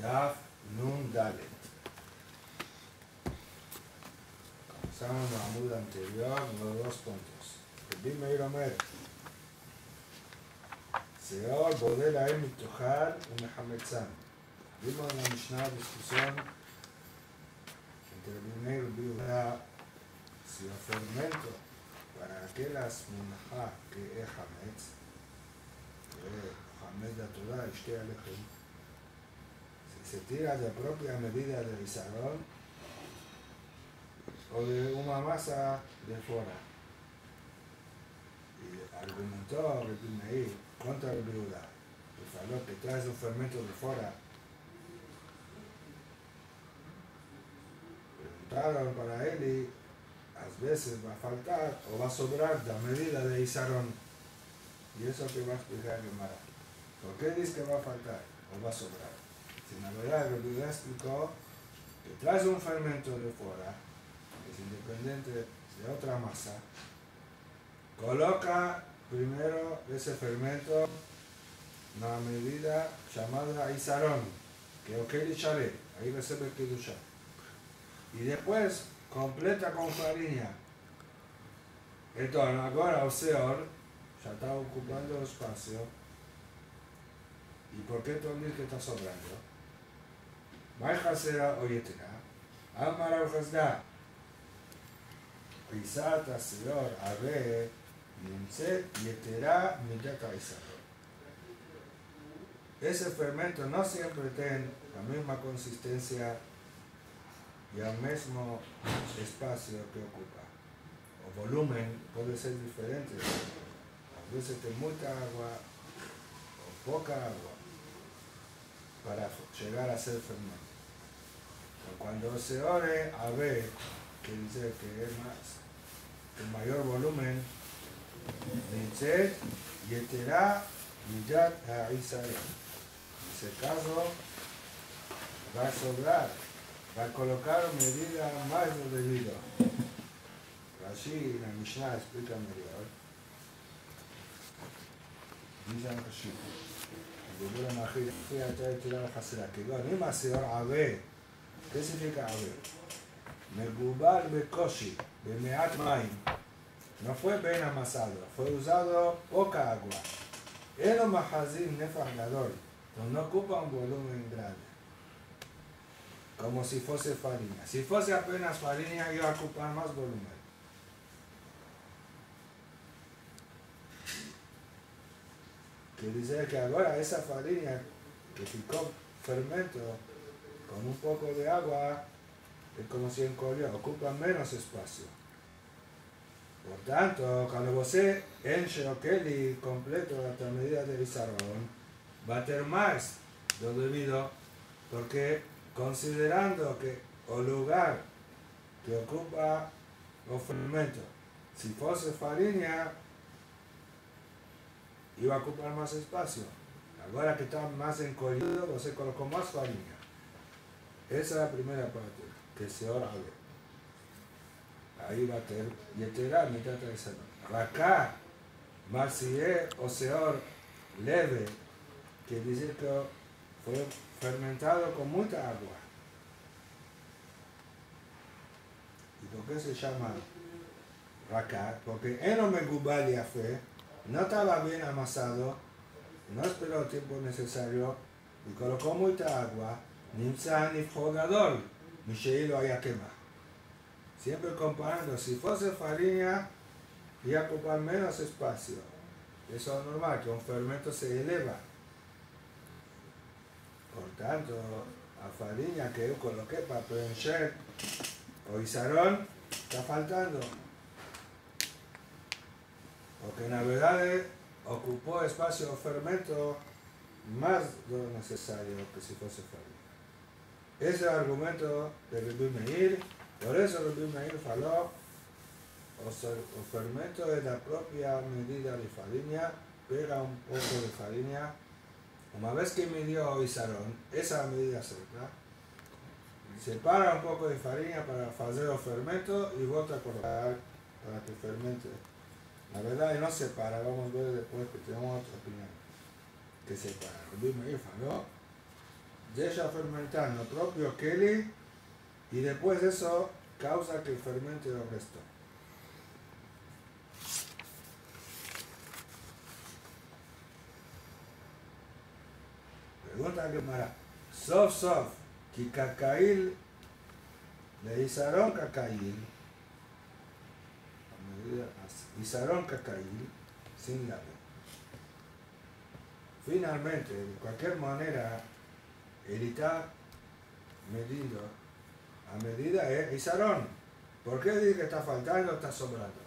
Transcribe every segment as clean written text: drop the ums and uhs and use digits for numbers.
Daf Nun Dalet. Comenzamos en la muda anterior, los dos puntos. Rabbi Meir Omer, Seor Bodel Aem Mitochal Umehametzan. Vimos en la Mishnah discusión entre Rabbi Meir y Rabbi Yehuda si el fermento para aquellas munajá que es Hametz, Hametz de la Torah, Ishte Alechem, si se tira de propia medida de Isarón o de una masa de fuera. Y argumentó Rabbi Meir contra Rabbi Yehuda, que faló que traes un fermento de fuera. Preguntaron para él y a veces va a faltar o va a sobrar la medida de Isarón. Y eso que va a explicar Gemara. ¿Por qué dice que va a faltar o va a sobrar? Si en la verdad Rabbi Yehuda explicó que traes un fermento de fuera, que es independiente de otra masa, coloca primero ese fermento en una medida llamada Isarón, que Okel y Sharé, ahí recibe Kedusha. Y después completa con farina. Entonces, ahora el Seor ya está ocupando espacio. ¿Y por qué tú dices que está sobrando? Maijasera oyetera, Amar al-Hazda, Pisat al-Seor, Ave, Nimset, Yetera, Midat al-Isarón. Ese fermento no siempre tiene la misma consistencia y el mismo espacio que ocupa. O volumen puede ser diferente. A veces tiene mucha agua o poca agua para llegar a ser fermento. Pero cuando se ore a ver, que dice que es más, el mayor volumen, dice, Yetera, Midat al-Isarón. En ese caso, va a sobrar, va a colocar medida más de debido. Rashi en la Mishnah explica mejor. Dice Rashi, el libro Mahir, fíjate tirar la jasera, que no, ni más seor ave. ¿Qué significa ave? Megubal bekoshi, bemeat maim. No fue bien amasado, fue usado poca agua. Eno mahazim nefach gadol, no ocupa un volumen grande. Como si fuese farina. Si fuese apenas farina, iba a ocupar más volumen. Que dice que ahora esa farina que picó fermento con un poco de agua es como si encollió, ocupa menos espacio. Por tanto, cuando usted enche o keli completo hasta medida de Isarón, va a tener más de lo debido, porque considerando que el lugar que ocupa el fermento, si fuese farina, iba a ocupar más espacio. Ahora que está más encollido, usted colocó más farina. Esa es la primera parte, que se ora ve. Ahí va a tener Yetera, Midat al-Isarón. Acá, Marcié o Seor leve, que dice que fue fermentado con mucha agua. ¿Y por qué se llama Raká? Porque Eno Megubal Yafé no estaba bien amasado, no esperó el tiempo necesario y colocó mucha agua. Nimsa ni Fogadol, Misheí lo haya quemado. Siempre comparando, si fuese farina, iba a ocupar menos espacio. Eso es normal, que un fermento se eleva. Por tanto, la farina que yo coloqué para prencher o Isarón está faltando. Porque en la verdad ocupó espacio o fermento más de lo necesario que si fuese farina. Ese es el argumento de Rabbi Meir. Por eso Rabbi Meir faló o fermento de la propia medida de farina, pega un poco de farina. Una vez que midió Isarón, esa medida cerca, separa un poco de farina para hacer el fermento y vuelve a colocar para que fermente. La verdad no separa, vamos a ver después que tenemos otra opinión que separa. Rabbi Meir faló deja fermentar en el propio Keli y después eso causa que fermente el resto. Pregunta que Mara, Sof Sof, que Cacail le Isaron Cacail, Isaron Cacail, sin la B. Finalmente, de cualquier manera, el está medido a medida es Isaron. ¿Por qué dice que está faltando o está sobrando?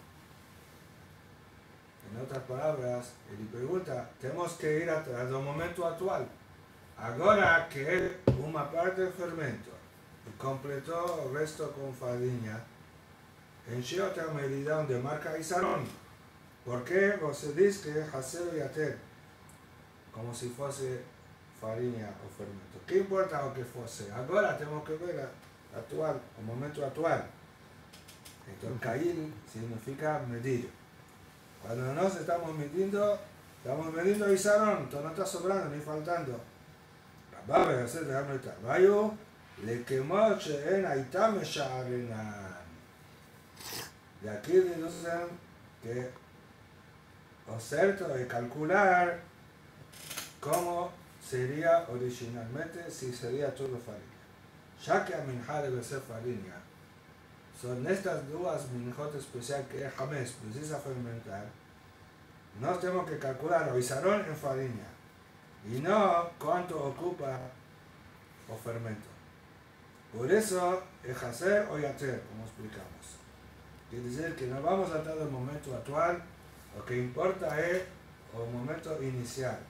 En otras palabras, él pregunta, tenemos que ir al momento actual. Ahora que es una parte del fermento y completó el resto con farinha, en cierta medida donde marca Isaron. ¿Por qué se dice que es Haser y Ater? Como si fuese farinha o fermento. ¿Qué importa lo que fuese? Ahora tenemos que ver actual, el momento actual. Entonces, Kail significa medir. Cuando nos estamos midiendo Isaron, entonces no está sobrando ni faltando. Rabba ve'aseh dejarme estar. Vayo, le quemó she'en aita mesha'arenan. De aquí deducen que lo cierto es calcular cómo sería originalmente si sería todo farinha. Ya que a minja debe ser farinha, son estas dos minjot especiales que es jamés precisa fermentar, no tenemos que calcular o Isaron en farinha y no cuánto ocupa o fermento. Por eso es hacer o yater, como explicamos. Quiere decir que no vamos a todo el momento actual, lo que importa es el momento inicial.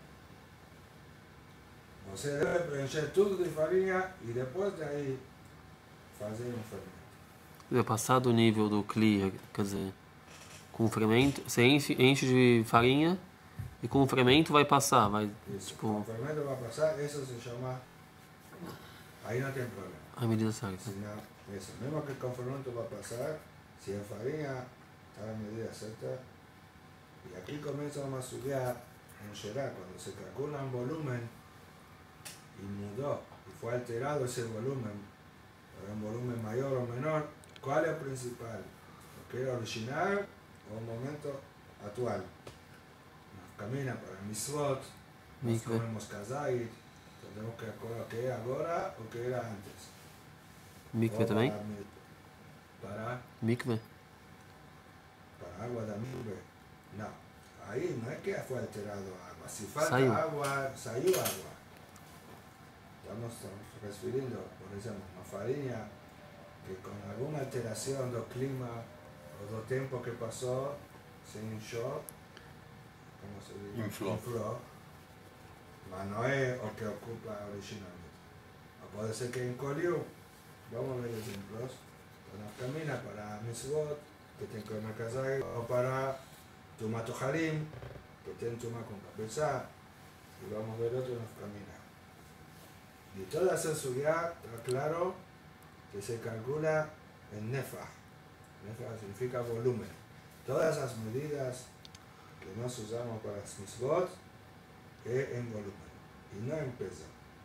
Você deve preencher tudo de farinha e depois daí fazer um fermento. Vai passar do nível do clear, quer dizer, com o fermento, você enche de farinha e com o fermento vai passar, vai, Isso, tipo... com o fermento vai passar, isso se chama... Aí não tem problema. A medida certa. Senão, isso, mesmo que com o fermento vai passar, se a farinha está na medida certa, e aqui começa uma subida em geral, quando se calcula um volumen y mudó y fue alterado ese volumen, era un volumen mayor o menor, ¿cuál es el principal? ¿Lo que era original o el momento actual? Nos camina para Mitzvot, nos comemos kazait, tenemos que acordar que es ahora o que era antes. Mikve também? Para Mikve? Para agua de mikve. No, ahí no es que fue alterado agua, si falta Saiu. agua, salió agua. Estamos refiriendo, por ejemplo, a farinha que con alguna alteración del clima o del tiempo que pasó se hinchó, ¿cómo se dice? Infló, pero no es lo que ocupa originalmente. O puede ser que encollió, vamos a ver ejemplos, cuando camina para Mitzvot, que tiene que comer kazay, o para Tumat Harim, que tiene Tumat con cabeza, y vamos a ver otro nos camina. Y toda esa subida, está claro que se calcula en Nefah. Nefah significa volumen. Todas esas medidas que nos usamos para las Mitzvot es en volumen y no en peso.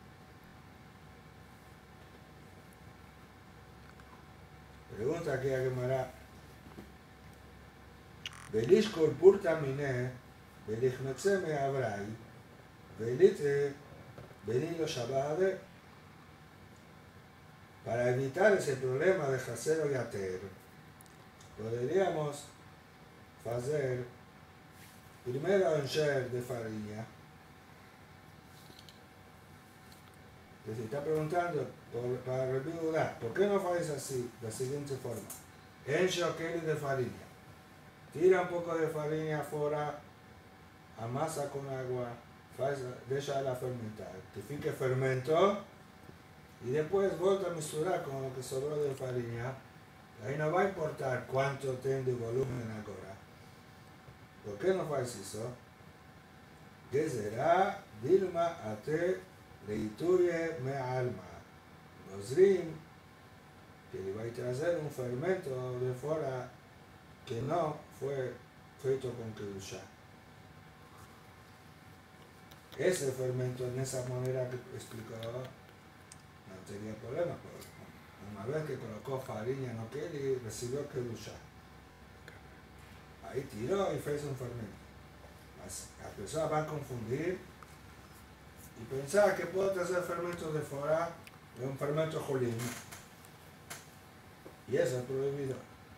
Pregunta aquí a Gemara. Belish kol purta mine, belish metze me abrai, belite Benilo Shabbat, para evitar ese problema de Hasero y Ater, podríamos hacer primero encher de farinha. Que se está preguntando para revivar, ¿por qué no haces así, de la siguiente forma? Enche de farinha, tira un poco de farinha afuera, amasa con agua, déjala fermentar, que fique fermento y después vuelve a misturar con lo que sobró de farinha. Ahí no va a importar cuánto tiene de volumen ahora. ¿Por qué no haces eso? Que será Dilma ate leituye me alma. Nozrim, que le va a traer un fermento de fuera que no fue feito con kedusha. Ese fermento, en esa manera que explicó, no tenía problema. Pero una vez que colocó farina en aquel, recibió kedusha. Ahí tiró y fez un fermento. Las personas van a confundir y pensar que puedo traer fermentos de fuera de un fermento jolín. Y eso es prohibido.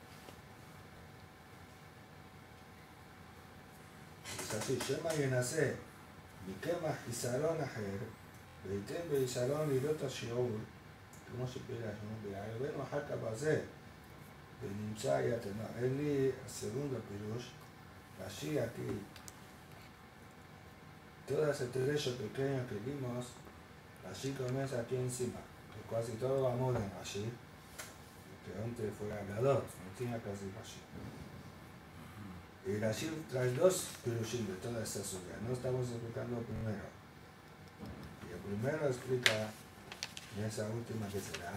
Es así, Shema Yenase, Mikema Hisaron Aher, Beitem Beisaron Lirota Shiur, como se pide, ven Oaxaca Bazé, Benimsa Yatena, Eli, segundo Pirush, Rashi aquí, todo ese trecho pequeño que vimos, Rashi comienza aquí encima, que casi todo vamos en Rashi, que antes fue hablador, no tenía casi Rashi. Y Rashi trae dos pirushim de toda esta suya. No estamos explicando el primero. Y el primero explica en esa última que será.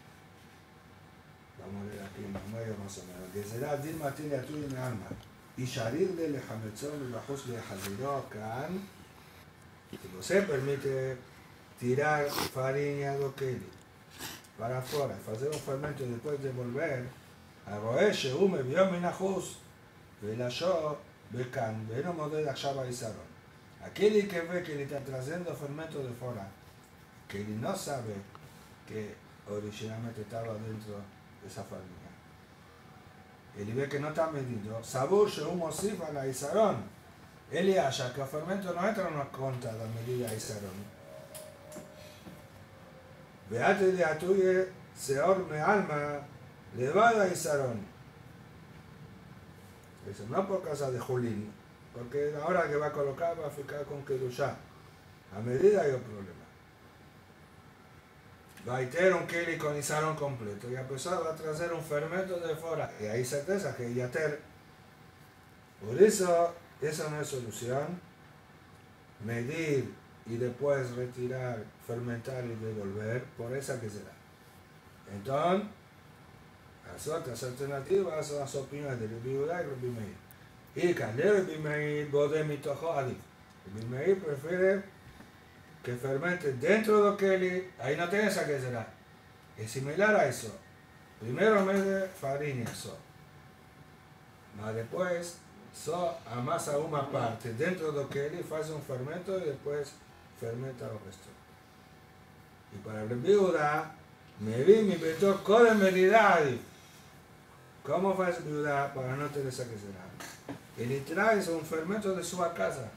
Vamos a leer aquí en medio más o menos. Que será Din Matil Yaturi mi alma. Y Sharir de Lehametzon y Bajos de Haziró Kaan. No se permite tirar farina de Keli para afuera, hacer un fermento y después devolver. A Roeshe, Ume, Biominajus. ולשור בכאן, ואינו מודד עכשיו היסרון. Aquel que ve que le está trayendo fermento de fuera, que él no sabe que originalmente estaba dentro de esa farina. Él ve que no está medido, sabor שהוא מוסיף על היסרון. Él acha que el fermento no entra en una cuenta de la medida de היסרון. ועד לדעתו יהיה שיעור מעלמא לבד היסרון. Eso no por causa de Julín, porque ahora que va a colocar va a ficar con Kedushá. A medida hay un problema. Va a tener un keli con Isarón completo y a pesar va a traer un fermento de fuera. Y hay certeza que ya ter. Por eso, esa no es solución. Medir y después retirar, fermentar y devolver, por esa que será. Entonces, las otras alternativas son las opiniones de Rabbi Yehuda y Rabbi Meir. Y cuando Rabbi Meir bode mitojo adif. Rabbi Meir prefiere que fermente dentro de Keli, ahí no tiene esa que será. Es similar a eso. Primero mete farina, mas después amasa una parte dentro de Keli, hace un fermento y después fermenta el resto. Y para Rabbi Yehuda, me vi mi beto con medida adif. ¿Cómo fue su viuda para no tener esa que será? Él trae un fermento de su casa.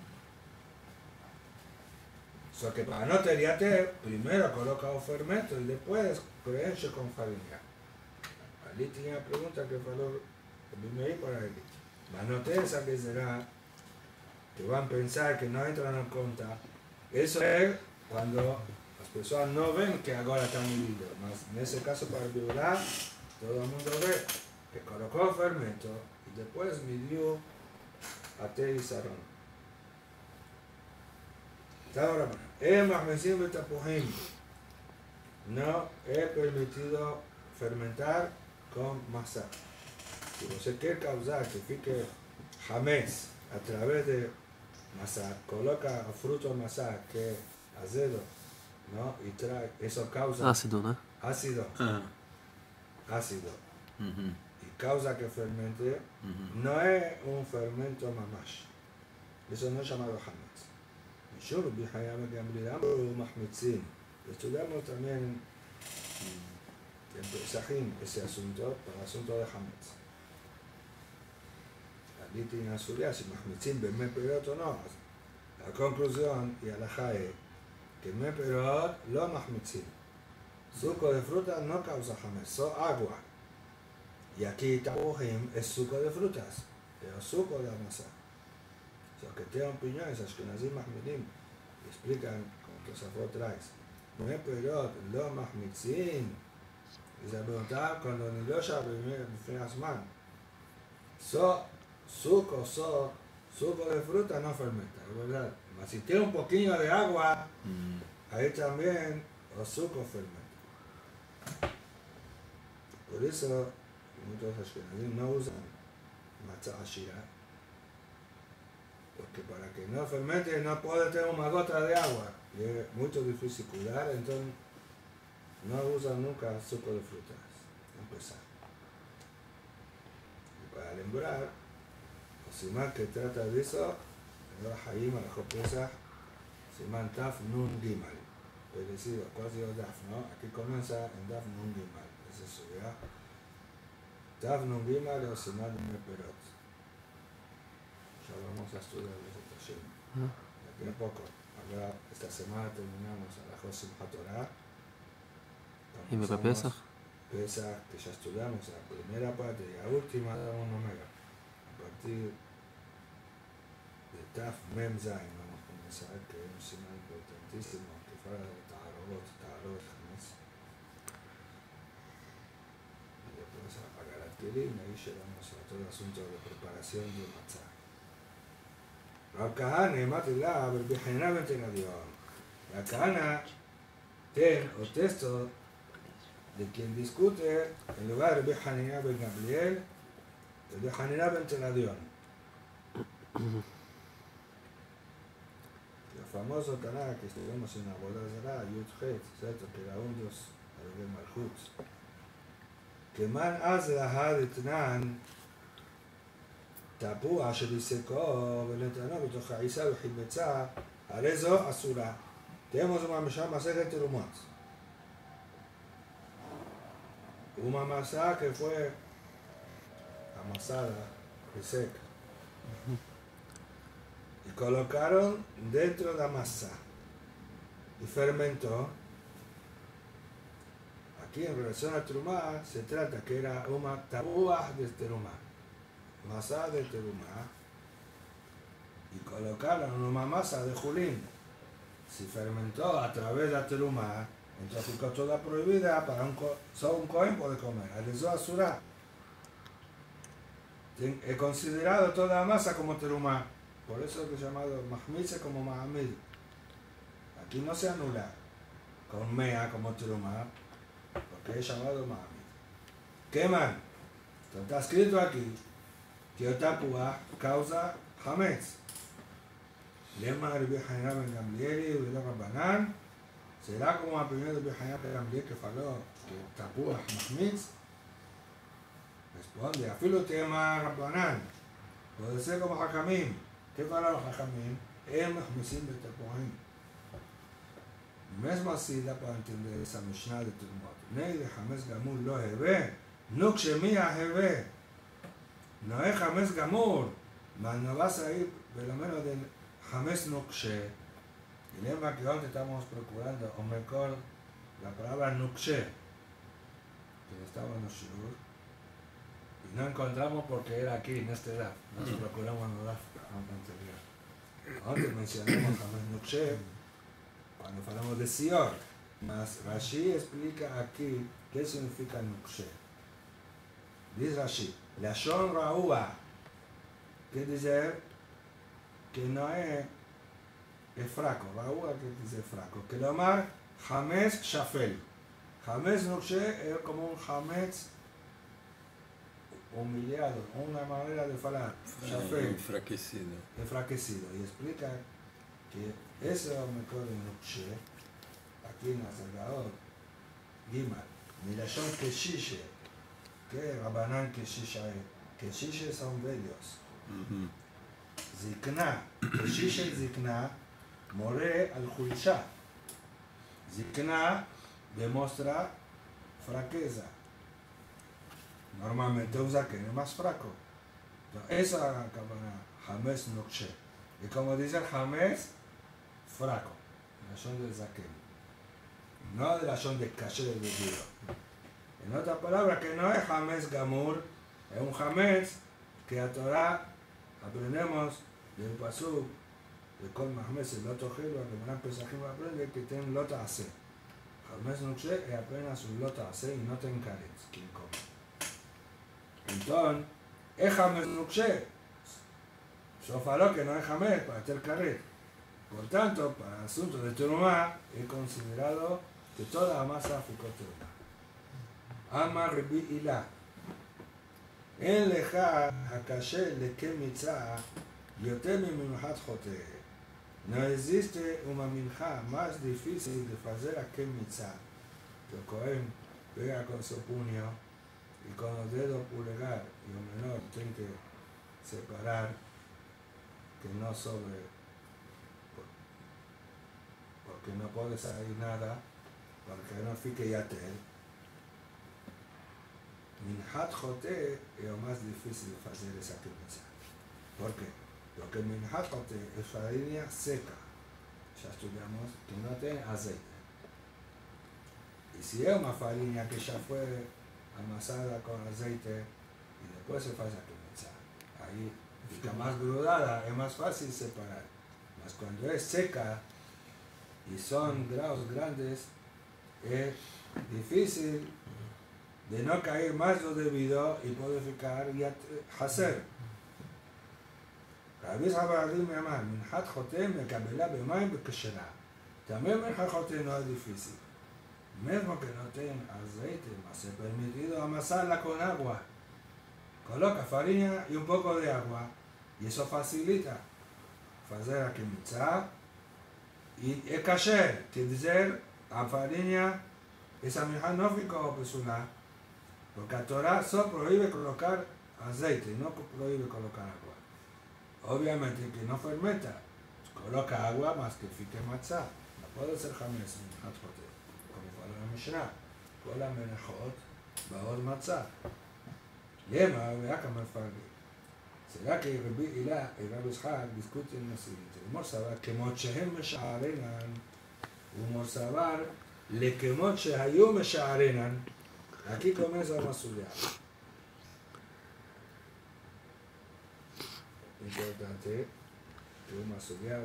So que para no tener primero coloca un fermento y después preenche con farina. Ali tenía pregunta que faló el para él. Para no tener esa que será, que van a pensar que no entran en cuenta. Eso es cuando las personas no ven que ahora están viviendo. En ese caso para el viuda, todo el mundo ve. Que colocó el fermento y después midió a té y sarón. Ahora, no he permitido fermentar con masa. Si usted quiere causar que fique jamés a través de masa, coloca fruto masa que es azedo, ¿no? Y trae, eso causa ácido, ¿no? Ácido. Ácido. Causa que fermente, no es un fermento mamash. Eso no es llamado hametz. Estudiamos también en Pesachim ese asunto, para el asunto de hametz. Allí tiene una suya, si mahmitzim b'mei perot o no. La conclusión y alajá es que b'mei perot lo mahmitzim. Suco de fruta no causa hametz, son agua. Y aquí Tabuhim es suco de frutas, pero suco de masa. O sea, que tienen opiniones, Ashkenazim Mahmidim, explican como Tosafot traes. No es perot, lo mahmitzin. Y se preguntaba cuando ni lo Bifnei suco de fruta no fermenta, es verdad. Mas si tiene un poquito de agua, ahí también el suco fermenta. Por eso, muchos ashkenazim no usan matzah ashira, porque para que no fermente no puede tener una gota de agua y es muy difícil cuidar, entonces no usan nunca suco de frutas, empezar. Y para lembrar, o סימן que trata de eso, en el Hayim, al Pesach, סימן Taf Nun Gimal. Parecido, casi o Daf, ¿no? Aquí comienza en Daf Nun Gimal, ese es su ya. Taf Nun Gimal o סימן Meperot. Ya vamos a estudiar ese Tashem. De aquí a poco. Ahora, esta semana terminamos a la Simchat Torah. ¿Y me Pesach? Pesach, que ya estudiamos la primera parte y la última de un Omega. A partir de Taf Mem Zain vamos a comenzar, que es un sinal importantísimo, que fuera de Tarot, Hamas. Y después apagar el Tilim, y ahí llegamos a todo el asunto de preparación de Matzah. Rav Kahana, Matila, Berbihena Bentenadion. Rav Kahana, ten o texto de quien discute en lugar de Rabbi Hanina ben Gamliel, de Hanina ben Tenadion. El famoso Taná que estudiamos en la boda Zará, Yud Het, ¿cierto? Que era un dios de Malchut. Que man az lahad etnan תפוח שריסקו ולנתנו בתוך העיסה וחיבצה, הרי זו אסורה. tenemos una masacre de Rumot. Una masa que fue amasada, seca. Y colocaron dentro de la masa y fermentó. Aquí en relación a Trumá se trata que era una tabuah de Terumá, masa de Terumá, y colocaron una masa de Julín. Se fermentó a través de la Terumá, entonces ficó toda prohibida para solo un cohen puede comer. Alizó Asura. He considerado toda la masa como Terumá, por eso es llamado Mahmitze como Mahamid. Aquí no se anula con Mea como Terumá, porque es llamado Mahamid. ¿Qué man? Está escrito aquí que Otapua causa Hametz. Lema Rabbi Hanina ben Gamliel y Rabbi Rabbanan. ¿Será como la primera de Rabbi Hanina ben Gamliel que faló que Otapua Mahmitz? Responde, afilo tema Rabbanan. Puede ser como Hakamim. ¿Qué faló los Hakamim? El Mahmitzim de Tapuahim. Mesmo así da para entender esa Mishnah de Turmot. Nei de Hametz Gamur lo heve, no Kshemia heve. No es Hametz Gamur, mas no vas a ir por lo menos del Hametz Nukshe. El lema que antes estamos procurando, o mejor, la palabra Nukshe, que estaba en los Shur, y no encontramos porque era aquí, en este DAF. Nos procuramos en el DAF anterior. Antes mencionamos Hametz Nukshe cuando hablamos de Sior, mas Rashi explica aquí qué significa Nukshe. Dice Rashi, Lashon Ra'ua, quiere decir que no es fraco, Ra'ua quiere decir fraco, que lo llamar Hametz Shafel. Hametz Nukshe es como un Hametz humillado, una manera de hablar, Shafel, enfraquecido, y explica que ese mejor de Nukshe, aquí en el Salvador, Gimal, Milashon Keshishe, que Rabbanan Keshisha es, Keshishe son bellos. Zikna, Keshishe Zikna, more al Juisha. Zikna demuestra fraqueza. Normalmente usa que es más fraco. Entonces, esa es la cabana, Hametz Nukshe. Y como dice Hametz, fraco, la son del Zaken, no de la son de caché del duro. En otra palabra, que no es Hametz Gamur, es un Hametz que a Torah aprendemos del Pasuk de Kol Mahametz, el Loto Gelo, que Manan Pesachim aprende que tiene Lota Ase. Hametz Nukshe es apenas un Lota Ase y no tiene Karetz, quien come. Entonces, es Hametz Nukshe. Yo falo que no es Hametz para tener Karetz. Por tanto, para el asunto de Terumá, he considerado que toda la masa ficó Terumá. Ama Rabbi Ilah. En leja hakashe leke mitzah yoter mimimhat jote. No existe una minja más difícil de hacer a que mitzah. que el Cohen pega con su puño y con los dedos pulgar y el menor tiene que separar que no sobre, porque no puede salir nada, para que no fique yatel. Minhat Jote es lo más difícil de hacer esa quemecha. ¿Por qué? Porque Minhat Jote es farinha seca. Ya estudiamos que no tiene aceite. Y si es una farinha que ya fue amasada con aceite y después se hace a quemecha, ahí fica más grudada, es más fácil separar. Mas cuando es seca y son grados grandes, es difícil de no caer más lo debido y puede ficar hacer. Rabbi Zabadim me amar, Minhat Jotem me cabela bemaim bekeshera. También Minhat Jotem no es difícil. Mismo que no tenga aceite, mas es permitido amasarla con agua. Coloca farina y un poco de agua y eso facilita hacer la quemecha y es kasher, quiere decir, la farina, esa Minhat no ficó pesula. Porque la Torah solo prohíbe colocar aceite, no prohíbe colocar agua. Obviamente que no fermenta, coloca agua más que fique matzah. No puede ser james en Hatjote, como fala la Mishnah. Con la menejot, baor matzah. Lema, vea que me falgue. ¿Será que Rabbi Ilah y Rabbi Ishaq discuten lo siguiente? Humor sabar que mochehem mesha'arenan, humor sabar le que moche hayom mesha'arenan. Aquí comienza a estudiar. Importante que vamos a estudiar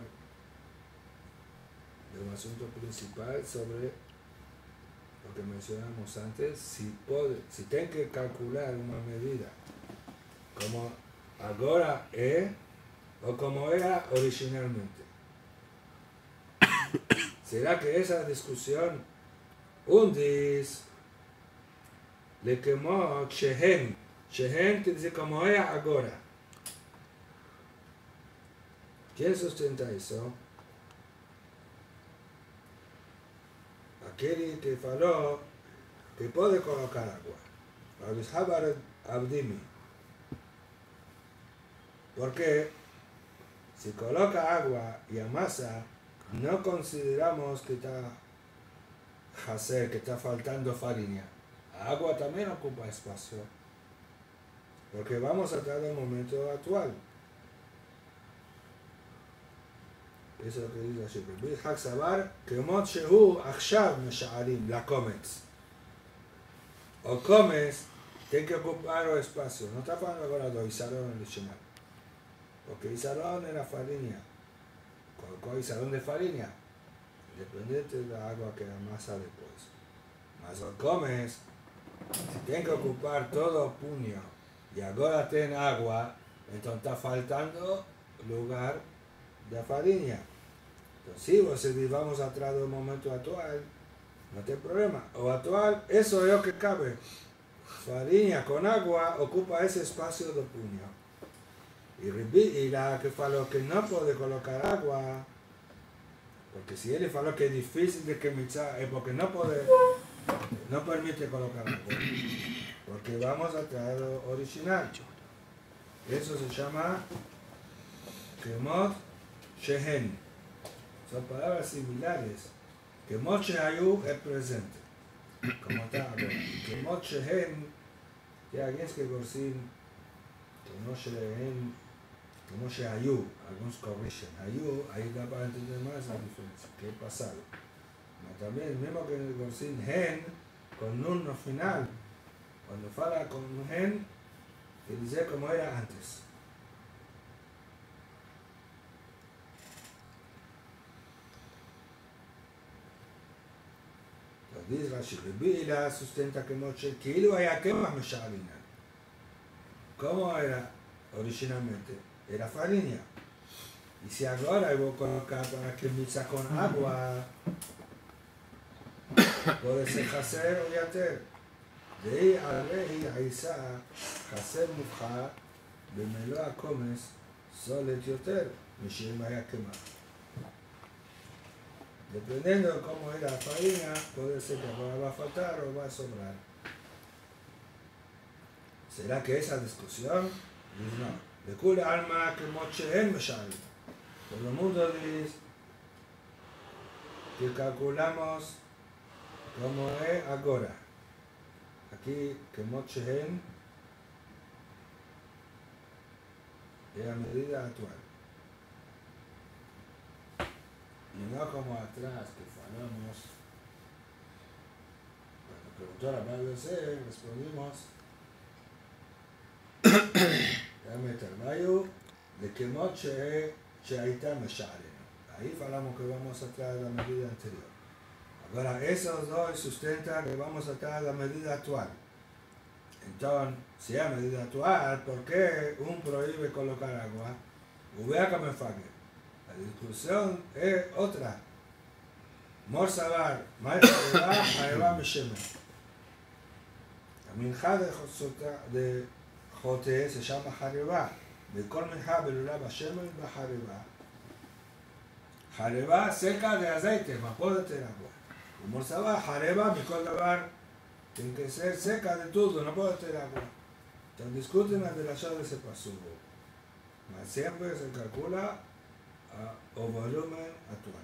de un asunto principal sobre lo que mencionamos antes, si tienen que calcular una medida como ahora es o como era originalmente. ¿Será que esa discusión dice le quemó Shehen quiere decir como era ahora? ¿Quién sustenta eso? Aquel que faló que puede colocar agua. Rabbi Habar Abdimi. Porque si coloca agua y amasa, no consideramos que está hacer, que está faltando farina. Agua también ocupa espacio. Porque vamos a tratar el momento actual. Eso es lo que dice así. Rabbi Ishaq Sabar, כמות שהוא עכשיו משערים לקומץ. O comes, tiene que ocupar el espacio. No está hablando ahora de Isarón original. Porque Isarón era farina. Colocó Isarón de farina. Independiente de la agua que amasa después. Mas o comes, si tiene que ocupar todo el puño y ahora tiene agua, entonces está faltando lugar de farina. Entonces, si vamos atrás del momento actual, no tiene problema. O actual, eso es lo que cabe. Farina con agua ocupa ese espacio del puño. Y la que faló que no puede colocar agua, porque si él faló que es difícil de quemizar, es porque no permite colocar agua. Porque vamos a traer lo original. Eso se llama Kemot Shehen. Son palabras similares. Kemot Shehayu es presente. Como está ahora. Kemot Shehen, que alguien que Gorsin, Kemot Shehen, Kemot Shehayu, algunos corrigen. Hayu, ahí da para entender más la diferencia, que es pasado. Pero también, mismo que en el Gorsin, Hen, con nun no final. Cuando fala con Hen, que dice como era antes. Dice Rashi, Rabbi Ilah sustenta que Moshe, כאילו היה קמח משערינן. ¿Cómo era originalmente? Era farina. Y si ahora voy a colocar para que mezcla con agua, puede ser hacer o yater. De ahí a ley Aisa, hacer mufha, במלוא הקומץ, סולת יותר, משאם היה קמח. Dependiendo de cómo era la farina, puede ser que ahora va a faltar o va a sobrar. ¿Será que esa discusión? No. De cura alma que moche en meshal. Todo el mundo dice que calculamos como es ahora. Aquí que moche en es la medida actual. Y no como atrás que falamos. Cuando preguntó la madre C, respondimos dame termayo de que moche sheaita meshareno. Ahí falamos que vamos a traer la medida anterior. Ahora esos dos sustentan que vamos a traer la medida actual. Entonces, si es medida actual, ¿por qué un prohíbe colocar agua? Vea que me fague. La discusión es otra. Morsabar, Maeva Meshemen. La minja de Jote se llama Jareba. De Kol minja belula Bashemen va Jareba. Jareba seca de aceite, más puede tener agua. Y Morsabar, Jareba, mi Kol Dabar, tiene que ser seca de todo, no puede tener agua. Entonces discuten la relación de ese paso. Mas siempre se calcula o volumen actual.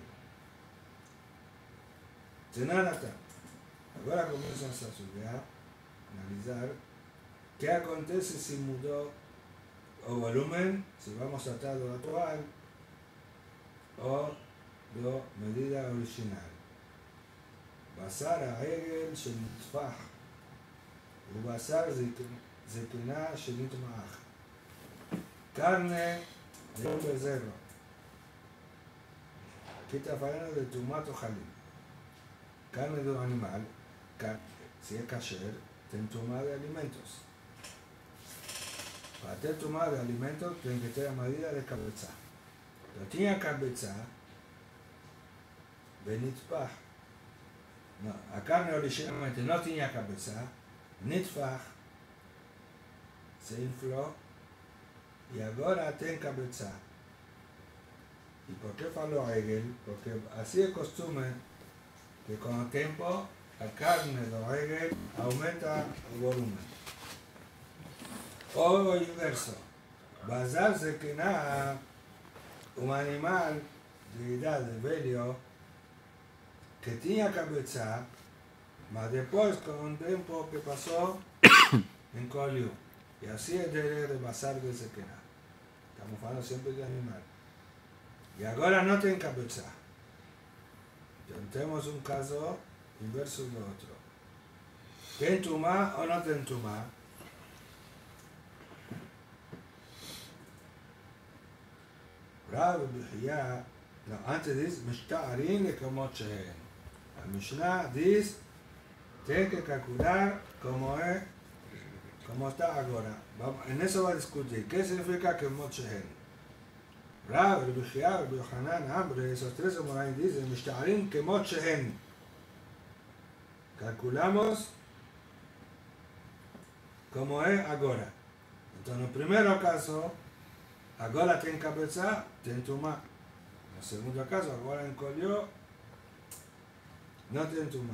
Tenanata. Ahora comienzas a estudiar, analizar qué acontece si mudó o volumen, si vamos a tratar lo actual o lo medida original. Basar העגל שנטפח ובשר זקנה שנטמח. Carne de un becerro. Aquí está hablando de tumat o jalín. Carne de un animal, si es kasher, tiene tumá de alimentos. Para tener tumá de alimentos, tiene que tener medida de cabeza. No tiene cabeza, benitpah. No, la carne originalmente no tenía cabeza, nitfah, se infló y ahora tiene cabeza. ¿Y por qué faló Hegel? Porque así es costumbre que con el tiempo la carne de Hegel aumenta el volumen. O el inverso, basarse que nada, un animal de edad de velho que tenía cabeza, mas después con un tiempo que pasó, encolhió. Y así es de basar de sequena. Estamos hablando siempre de animal. Y ahora no tiene cabeza. Tenemos un caso inverso de otro. ¿Tiene tumá o no tiene tumá? Rav Bihya, no, antes dice, Mishta'arin lekemot shehen. La Mishnah dice, tiene que calcular como está ahora. En eso va a discutir. ¿Qué significa kemot shehen? Rav, Bihya, Yohanan, Ambre, esos tres moraim dicen, Mishta'arin kemot shehen. Calculamos como es ahora. Entonces, en el primer caso, ahora tiene cabeza, tiene tumá. En el segundo caso, ahora encolhió, no tiene tumá.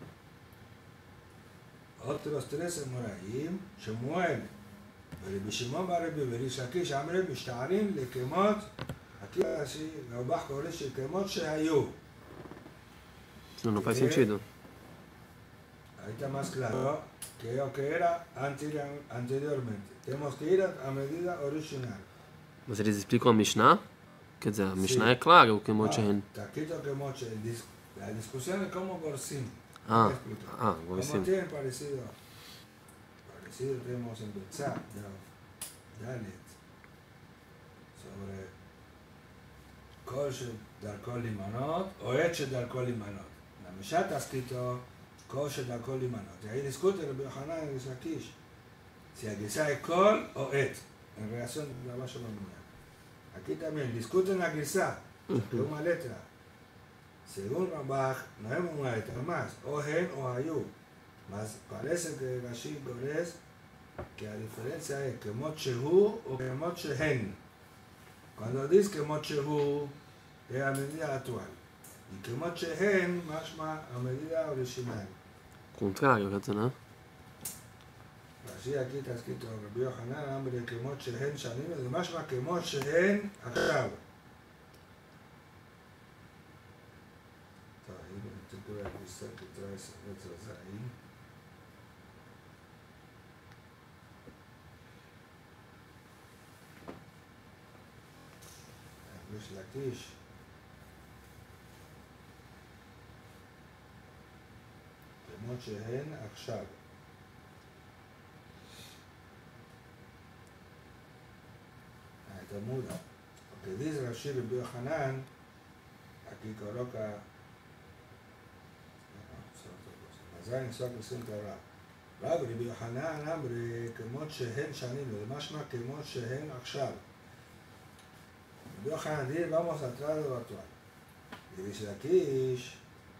Otros tres moraim, Shemuel, Rabbi Shimon bar Rabbi Rish Lakish, אמרו משתערים לקמות, aquí así, Rabach Koresh, לקמות שהיו. Eso no faz sentido. Ahí está más claro que lo que era anteriormente. Tenemos que ir a medida original. Mas eles explicam a Mishnah? Quer dizer, a Mishnah é claro o que Mochehen. Está escrito que Mochehen. La discusión es como Gorsim. Gorsim. Como tienen parecido tenemos en Betzah, Dalet, sobre Kol שדרכו להימנות, או עת שדרכו להימנות. במשנה está escrito Kol שדרכו להימנות. Y ahí discute Rabbi Yohanan y Rish Lakish si la guisa es Kol o Et, en relación a la Basha Mamuna. Aquí también discuten la guisa, que es una letra. Según Rambach, no es una letra más, o Hen o Hayu. Mas parece que Rashi Gores que la diferencia es que Mochehu o que Mochehen. Cuando dice que Mochehu es la medida actual. Y que mochehen, mashma, a medida original. Contrário, quer dizer, né? Así aquí está escrito Rabbi Yohanan, hombre, que mochehen shanim, de mashma que mochehen achab. Ahí, tengo que revisar que trae esas letras ahí. Rish Lakish. כמות שהן עכשיו. Talmud. Porque dice Rashi Rabbi Yohanan, aquí coloca, Mazayin Sok Sim Torah. Rabbi Yohanan, hombre, כמות שהן שנים, זה משמע כמות שהן עכשיו. Rabbi Yohanan dice, vamos atrás de lo actual. Y dice Lakish,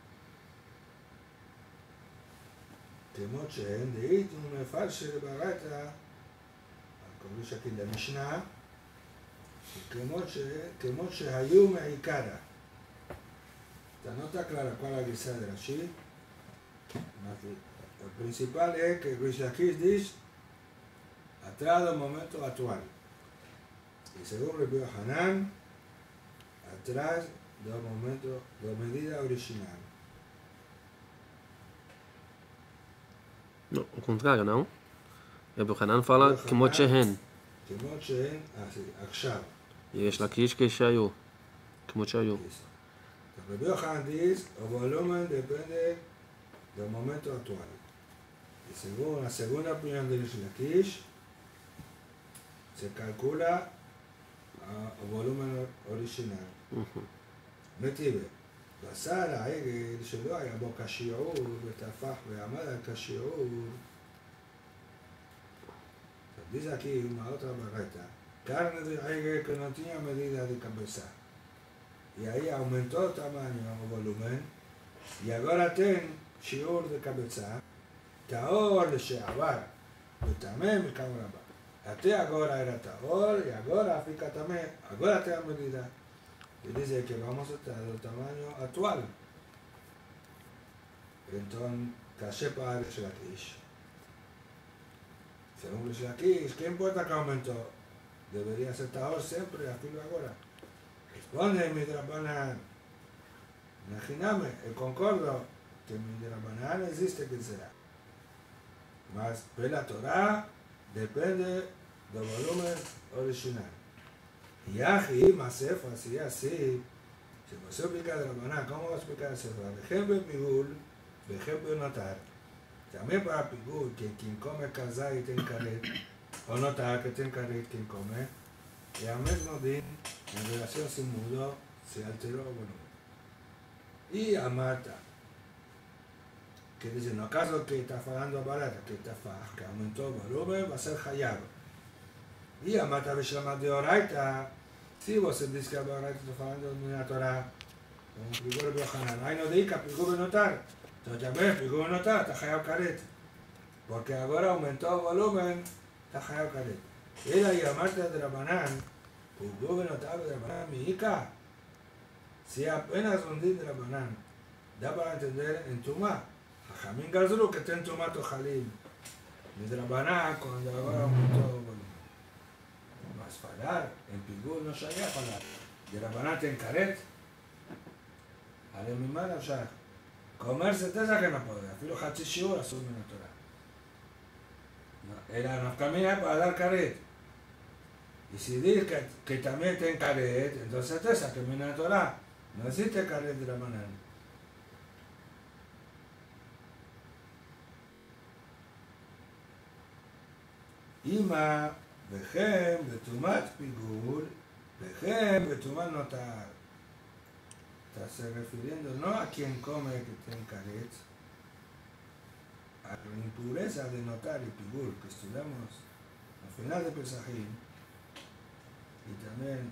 כמות שהן דאית ומפרש ברייתא, como dice aquí en la Mishnah, כמות שהיו מעיקרא. No está clara cuál es la guisa de Rashi. El principal es que Rish Lakish dice atrás del momento actual. Y según Rabbi Yohanan, atrás del momento, de la medida original. Não, o contrário, não? Rabbi Yohanan fala כמות שהן. כמות שהן, עכשיו. יש לקיש כשהיו. כמות שהיו. Rabbi Yohanan dice, el volumen depende del momento actual. Y según la segunda opinión de Rish Lakish, se calcula el volumen original. נתיבה, בשר העגל שלא היה בו כשיעור וטפח ועמד על כשיעור. Dice aquí una otra barreta, carne de aire que no tenía medida de cabeza. Y ahí aumentó el tamaño o volumen, y ahora tiene שיעור de cabeza, טהור לשעבר, וטמא מכמה רבה. Hasta ahora era tahor y ahora fica también, ahora te da medida. Y dice que vamos a estar del tamaño actual. Entonces, caché para Rish Lakish. Según Rish Lakish, ¿qué importa que aumentó? Debería ser tahor siempre, aquí ahora. Responde Midrabanan. Imagíname, el concordo que Midrabanan existe que será. Mas, la Torah depende del volumen original. Y aquí, Masef, así, se puede explicar de la manera, ¿cómo va a explicar eso? Ejemplo Pigul, ejemplo Notar. También para Pigul, que quien come casar y tiene caret, o notar que tiene caret quien come, y al mismo din, en relación sin mudo, se alteró el volumen. Y a Marta, que dice, no acaso que está falando barata, que está que aumentó el volumen, va a ser Hayab. Y a Marta Bishlama de Oraita, si você diz que a Oraita está falando de Torah, como Pigul de Yohanan, ahí no diga Pigul de Notar. Entonces también Pigul de Notar está Hayab Karet. Porque ahora aumentó el volumen, está Hayab Karet. Era y a Marta de Rabanan, Pigul de Notar de Rabanan, mi hija, si apenas un din de Rabanan, da para entender en Tumá. Jamín Gazru que ten Tumá Tojalim. De Rabanan, cuando ahora aumentó el volumen. Falar, en Pigul no sabía falar. De Rabanan en caret. Ale mi mano, o sea, comer certeza que no puede. Filo Hachi Shiur azul en la Torah. Era nos camina para dar caret. Y si dice que también tiene caret, entonces certeza que viene la Torah. No existe caret de Rabanan. Ima וכם בטומאת פיגול, וכם בטומאת נותר. Está se refiriendo no a quien come que tiene caret, a la impureza de notar y pigul que estudiamos al final de Pesajim, y también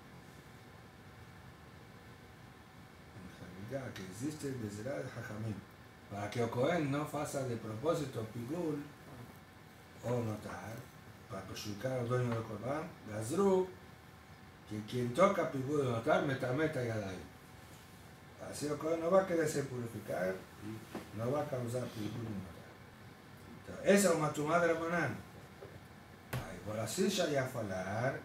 en Hagigah que existe el Bezerá de Jajamim, para que el Cohen no faça de propósito pigul o notar, para perjudicar al dueño del Corban, Gazru, que quien toca Pigul de Notar, meta y Yadayim. así el Kohen no va a quererse purificar y no va a causar purificación. Esa es una tumá de Rabanán. Por así ya voy a hablar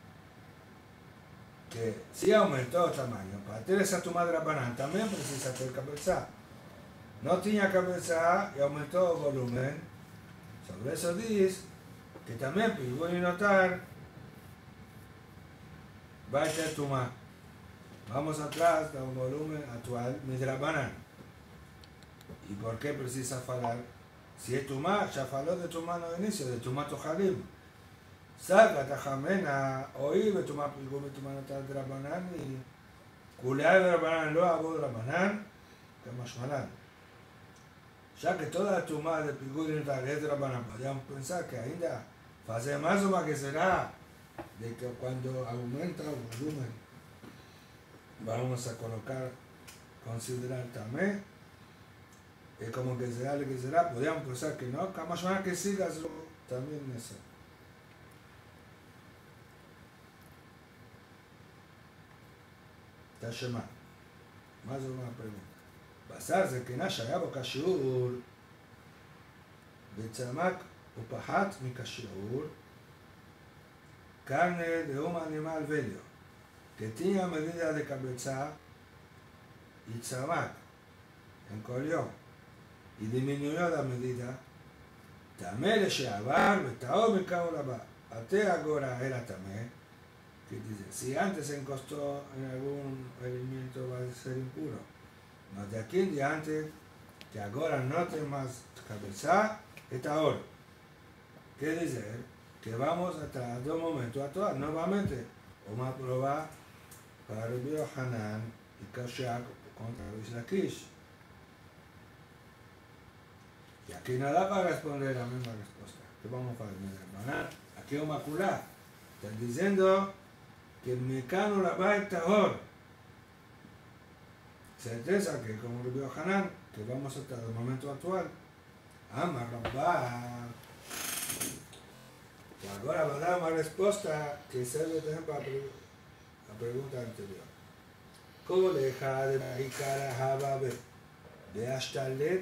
que si aumentó el tamaño, para tener esa tumá de Rabanán también precisa tener cabeza. No tenía cabeza y aumentó el volumen. Sobre eso dice que también voy a notar va a tener tumá. Vamos atrás del volumen actual de Rabanán. ¿Y por qué precisa hablar? Si es tumá, ya habló de tumá no inicio, de tumá tojalim. Saca tajamena, oí de tumá pilgum y tumá notar de Rabanán y culear de Rabanán lo hago de Rabanán, que más malán. Ya que toda la tumá de pilgum y notar es de Rabanán, podríamos pensar que ainda hace más o más que será de que cuando aumenta el volumen vamos a colocar, considerar también, es como que será lo que será, podríamos pensar que no, que más o menos que sigas también eso. Tashema, más o menos pregunta. Basarse que nasha yabo kashiur, betzamak upahat mi kashiur, carne de un animal velho, que tenía medida de cabeza y tzamak, encollió y disminuyó la medida, también le llevar, betao me cago la ba, ate agora era también, que dice, si antes se encostó en algún alimento va a ser impuro, no de aquí en diante, que ahora no tiene más cabeza, está ahora. ¿Qué dice? Que vamos a tratar de un momento actual, nuevamente, vamos a probar para el Rabbi Yohanan y Kashiak contra Rish Lakish. Y aquí nada para responder la misma respuesta. ¿Qué vamos a hacer? Aquí es una culá. Están diciendo que el mecano la va a tahor. Certeza que como Rabbi Yohanan, que vamos a tratar del momento actual. Ama Rabba. Y ahora va a dar una respuesta que sirve también para la pregunta anterior. ¿Cómo deja de maricar a Java de Ashtalet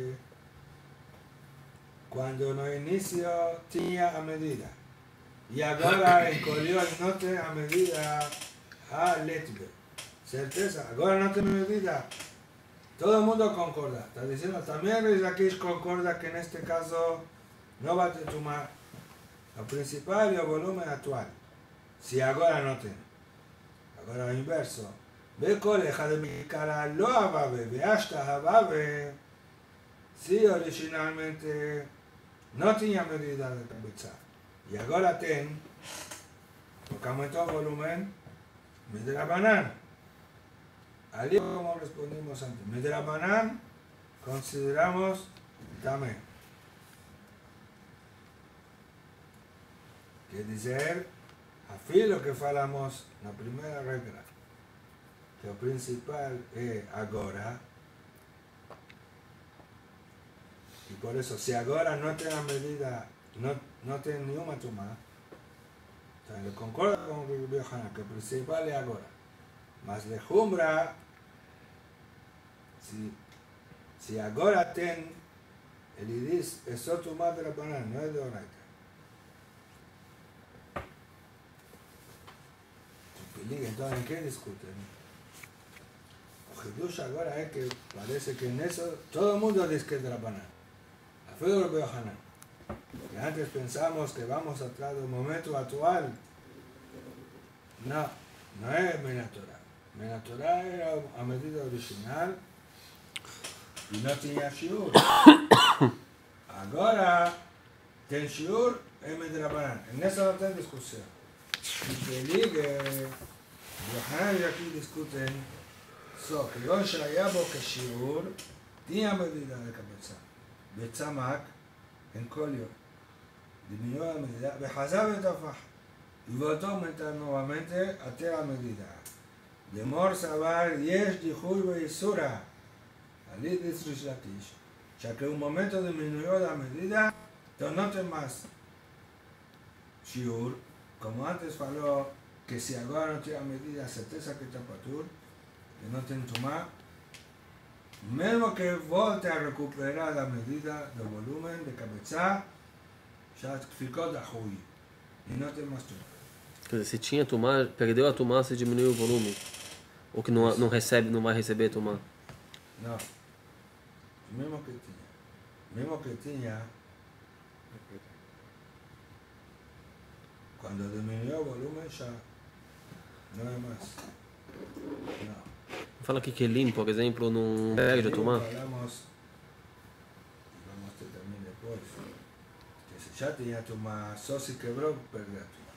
cuando no inicio tenía a medida? Y ahora encollió el note a medida a Letbe. Certeza, ahora no tiene medida. Todo el mundo concorda. Está diciendo, también Rish Lakish concorda que en este caso no va a tomar el principal y el volumen actual. Si ahora no tiene. Ahora al inverso. Ve coleja de mi cara lo ababe, ve hasta ababe. Si originalmente no tenía medida de cabeza. Y ahora ten, porque aumentó el volumen, Midrabanan. Allí como respondimos antes. Midrabanan consideramos también. Que dizer, afí lo que falamos la primera regla, que el principal es agora, y por eso, si agora no tiene medida, no tiene ni una toma, entonces le concorda con Rabbi Yohanan, que el principal es agora, mas le jumbra, si agora tiene, el idis es otro más de la banana, no es de oraita. Entonces, ¿en qué discuten? El Hidush ahora es que parece que en eso todo el mundo dice que es de la banana. A fe de Rabbi Yohanan. Que antes pensamos que vamos atrás del momento actual. No es Menatorah. Menatorah era a medida original y no tenía shiur. Ahora, ten shiur es de la banana. En eso no hay discusión. Y que ligue, Yohanan y aquí discuten, que לא שהיה בו כשיעור, תהיה מדida de cabeza. בצמק, en כל יום. disminuyó la medida, וחזר ותפח. Y volvió a aumentar nuevamente hasta la medida. De mor sabar, yesh dijuy beisura. Ali dice Rish Lakish, ya que un momento disminuyó la medida, entonces no te más shiur, como antes faló que si ahora no tiene medida certeza que está patur, que no tiene tumá, mesmo que volte a recuperar la medida del volumen de cabeza, ya ficou dahui, e não tem mais tumá. Quer dizer, se tinha tumá, perdeu a tumá, se diminuiu o volume. Ou que não recebe, não vai receber tumá. Não. Mesmo que tinha, quando diminuiu o volume, já não é mais. Não. Fala que Kelim, por exemplo, não perde a tumá. Falamos, e vamos ter também depois, que se já tinha tumá, só se quebrou, perdeu a tumá.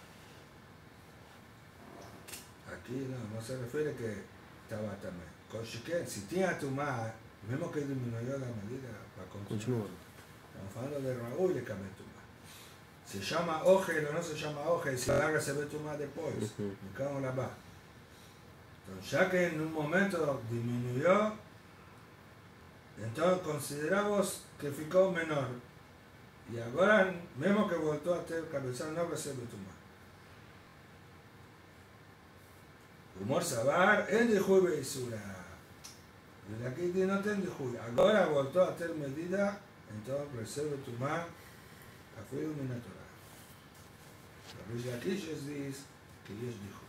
Aqui não se refere que estava também. Consciente, se tinha tumá, mesmo que diminuiu a medida, para continuar. Estamos falando de Raúl e de Kabel tumá. Se chama Ogel ou não se chama Ogel, se vai receber tumá depois, me cago lá abaixo. Então, já que em um momento diminuiu, então consideramos que ficou menor. E agora, mesmo que voltou a ter cabeça, não recebe tumá. Humor sabar, en dihui beisura. E aqui não tem dihui. Agora voltou a ter medida, então recebe tumá, afilo minatorá. Rabbi Lakish diz que יש dihui.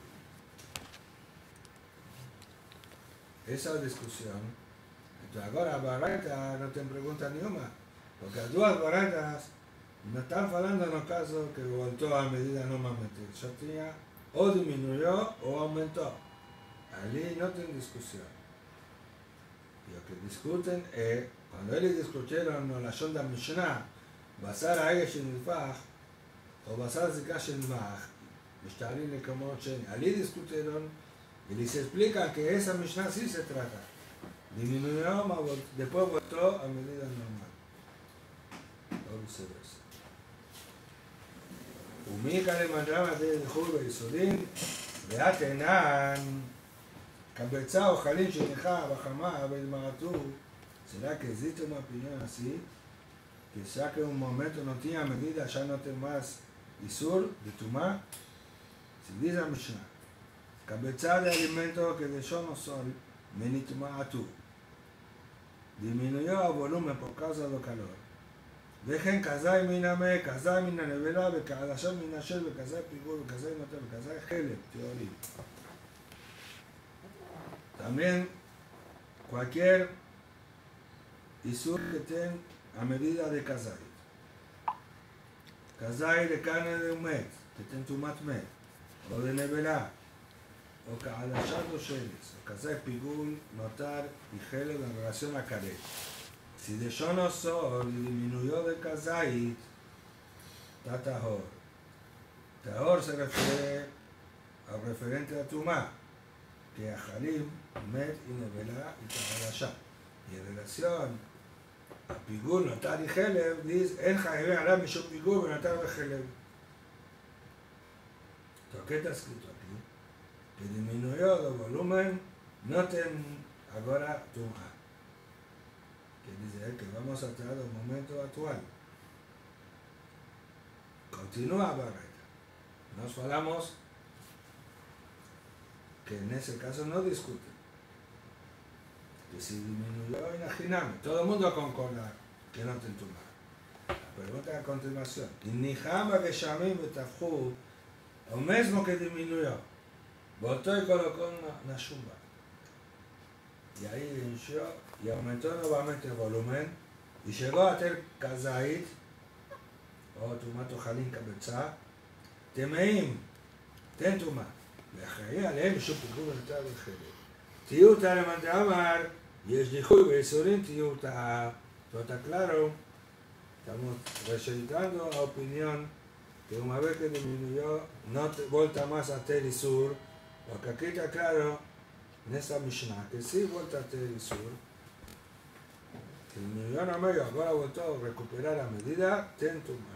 Essa é a discussão. Então agora a baraita não tem pergunta nenhuma, porque as duas baraitas não estão falando no caso que voltou a medida normalmente. Só tinha ou diminuiu ou aumentou. Ali não tem discussão. E o que discutem é, quando eles discutiram no Lashon da Mishnah, בשר העגל שנלפח, או בשר זיקה שנלמח, משתערים לכמות שני. Ali discutieron y les explica que esa Mishnah sí se trata. Disminuyó, después voltó a medida normal. O viceversa. ומכאן למדרם עדי לחול ביסודים, ואתנן, קבצה או חלין שנחה בחמה והתמעטו, será que existe uma opinião assim? Que já que um momento não tinha medida, já não tem mais isur de tumá? Se diz a Mishnah, cabeça de alimento que deixou no sol, menitma'atu, diminuiu o volume por causa do calor. וכן כזי מן המה, כזי מן הנבלה, וכעדשה מן השל, וכזי פיגור, וכזי נוטה, וכזי חלק, teoría. También cualquier isur que tenga a medida de kazay. Kazay de carne de un met, que tenga tumat met, o de nevela, o ka'adashat o sheles, o kazay pigul, notar y gele en relación a karet. Si dejó no sol y disminuyó de kazay, está tahor. Tahor se refiere al referente a tumá, que a halim, met y nevela y ka'adashat. Y en relación a פיגול, נותר y חלב, dice, אין חייבים עליו משום פיגול ונותר וחלב. ¿Qué está escrito aquí? Que disminuyó el volumen, no ten ahora tumá. Que dice que vamos a traer el momento actual. Continúa Barreta. Nos falamos que en ese caso no discuten. Que si disminuyó, imagíname, todo el mundo concorda que no te tumá. La pregunta a continuación, Nihama Geshamim Betafhu, o mesmo que disminuyó, voltó y colocó una shumba. Y ahí hinchó y aumentó nuevamente el volumen y llegó a tener kazait, o tumato jalín cabeza, temeim, ten tumá. ואחראי עליהם משום פיגור ונותר וחלק. תהיו אותה למאן דאמר, יש דיחוי ואיסורים, תהיו אותה. Está claro, estamos registrando la opinión que una vez que disminuyó, no vuelta más a ter isur, porque aquí está claro, en esta Mishnah, que sí vuelta a ter isur, que disminuyó no medio, ahora volvió a recuperar la medida, ten tumá.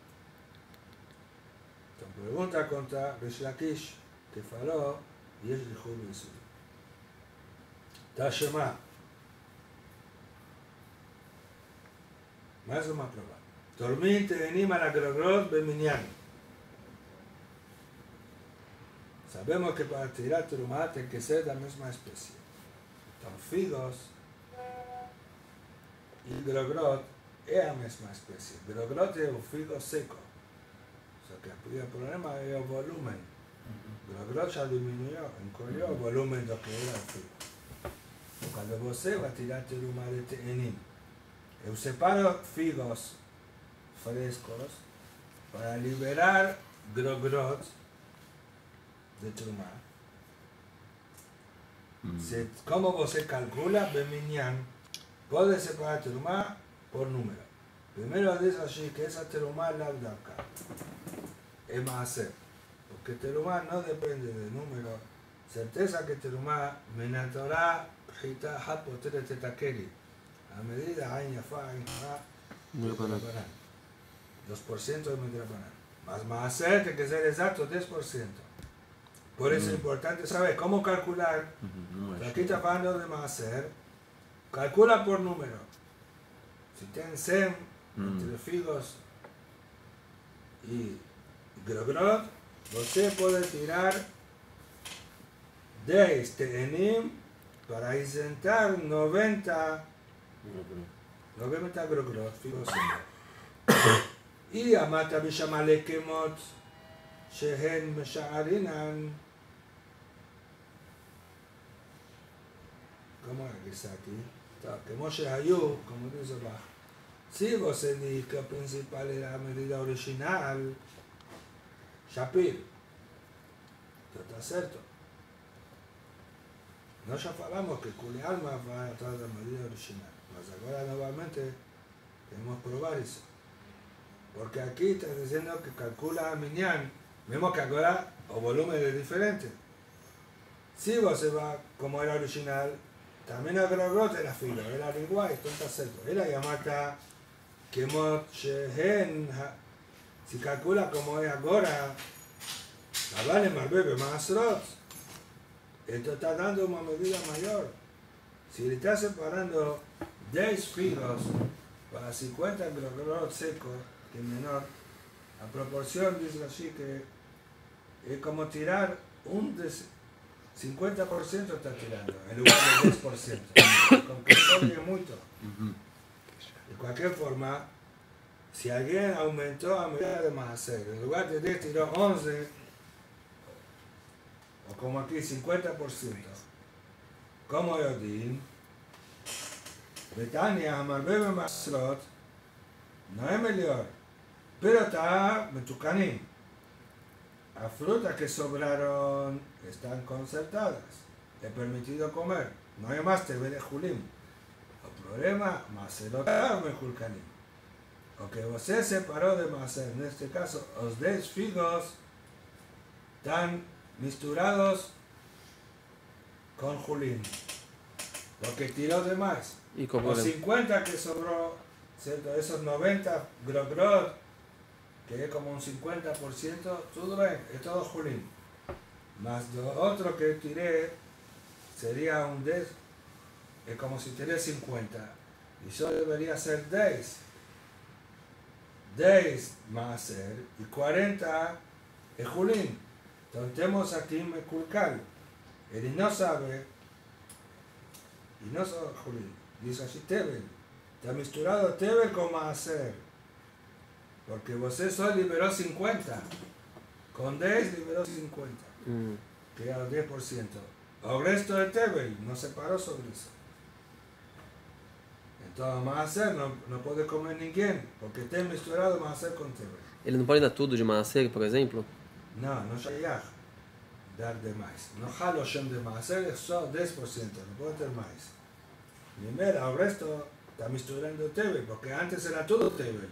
Entonces pregunta contra Reish Lakish, que faló, y es דיחוי ואיסור. תשמע, מה זה מפלגה? תורמים תאנים על הגרוגרות במניין. Sabemos que para tirar trumá tem que ser da mesma especie. con figos y grogrot es la misma especie. Grogrot es un figo seco. O sea que aquí el problema es el volumen. Grogrot ya disminuyó, encogió el volumen de lo que era el figo. Cuando você va a tirar teruma de tenim, yo separo figos frescos para liberar grogrot de teruma. ¿Cómo você calcula? Beminyan puede separar teruma por número. Primero dice así que esa teruma es la blanca. Es maaser. Porque teruma no depende del número. Certeza que teruma menatorá חיטה אחת פותרת את הכלי. המדידה עין יפה, עין חרה, מדרבנן. 2% de מדרבנן. Más maaser tiene que ser exacto 10%. Por eso es importante saber cómo calcular. Aquí está hablando de maaser. Calcula por número. Si tienen sem entre figos y grogrot, usted puede tirar 10 tenim para isentar 90 grogrot, figos semos. Y amata bishama lekemot shehen mesha'arinan. ¿Cómo es que está aquí? Como שהיו, como dice Bach. Si você diz que a principal era a medida original, Shapir, está certo. Nós já falamos que Kuli Alma vai atrás da medida original, mas agora novamente queremos probar isso. Porque aqui está dizendo que calcula a Minyan, mesmo que agora o volumen é diferente. Se você vai como era original, também a grogrot era filo, era igual, então está certo. Ela llamata כמות שהן, si calcula como es agora, אבל הם הרבה במעשרות. Esto está dando una medida mayor. Si le está separando 10 figos para 50 grogrot secos, que es menor, la proporción dice así que es como tirar un 50% está tirando, en lugar del 10%. Con que es mucho. De cualquier forma, si alguien aumentó a medida de maaser, en lugar de 10 tiró 11, o como aquí 50%, como יודעים, בתניא המרבה במעשרות no es mejor, pero está מתוקנים. Las frutas que sobraron están concertadas. Es permitido comer. No hay más teve de julim. El problema, macerot mejulcanim. O que você separó de macer, en este caso, los 10 figos están misturados con julín. Lo que tiró de más. Los 50 que sobró, ¿cierto? Esos 90 grogrot, que es como un 50%, todo bien, es todo julín. Más lo otro que tiré sería un 10, es como si tiré 50. Y eso debería ser 10. 10 más ser y 40 es julín. Entonces tenemos aquí mekulkal. Él no sabe, y no sabe julín. Dice así Tebel. Está misturado Tebel con maaser. Porque você solo liberó 50. Con 10 liberó 50. Que era el 10%. El resto de Tebel no se paró sobre eso. Entonces maaser no puede comer ninguém. Porque está misturado maaser con Tebel. Ele não pode dar tudo de maaser, por exemplo? No, no shayach dar de mais. No jalo shem de maaser es solo 10%, no puede tener más. Primero, el resto está misturando Tebel, porque antes era todo Tebel.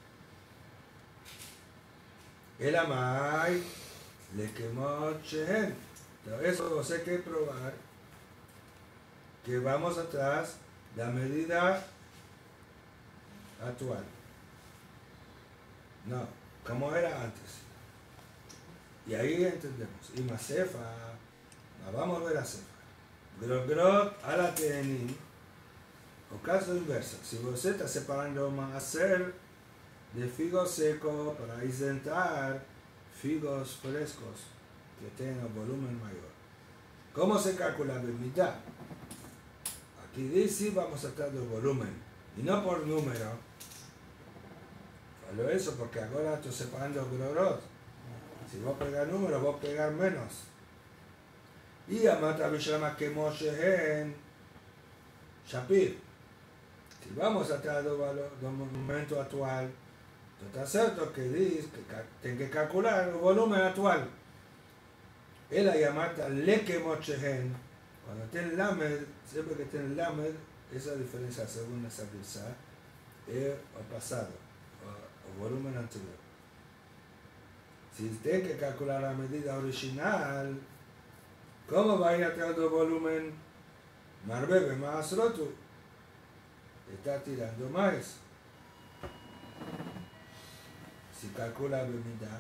El amai le quemó shehen. Eso sé que probar que vamos atrás de la medida actual. No, como era antes. Y ahí entendemos. Y Masefa, vamos a ver a Sefa. Grogrot a la tenim, o caso inverso. Si usted está separando maaser de figos secos para isentar figos frescos que tengan volumen mayor. ¿Cómo se calcula la mitad? aquí sí vamos a tratar de volumen, y no por número. Faló eso porque ahora estoy separando grorot. Si vos pegar número, vos pegar menos. Y amata Bishlama que Moshe Shapir. Si vamos a tratar del momento actual, está cierto que dice que tiene que calcular el volumen actual. Es la llamada leke mochehen. Cuando tiene lamed, siempre que tiene lamed, esa diferencia según esa guisa es el pasado, o volumen anterior. Si tiene que calcular la medida original, ¿cómo va a ir a tratar el volumen? Marbebe más roto. Está tirando más. Si calcula bemida,